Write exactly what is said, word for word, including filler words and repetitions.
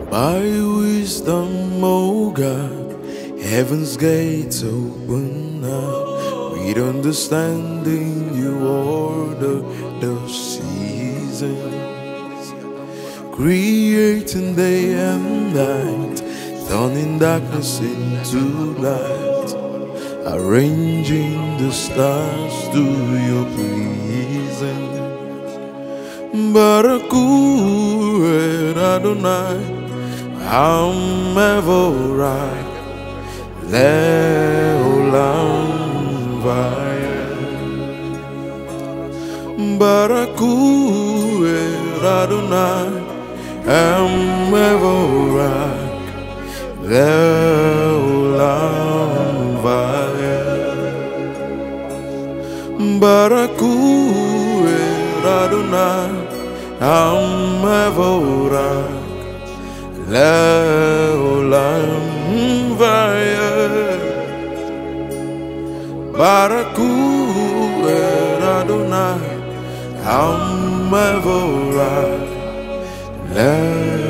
By wisdom, O God, heaven's gates open up. With understanding, you order the seasons, creating day and night, turning darkness into light, arranging the stars to your pleasing. Baraku Adonai, I'm ever right. Leolam vaed. Baraku Adonai, I'm ever right. Leolam vaed. Baraku Adonai, I'm ever right. Leolam vaed. Baraku Adonai, I'm ever right.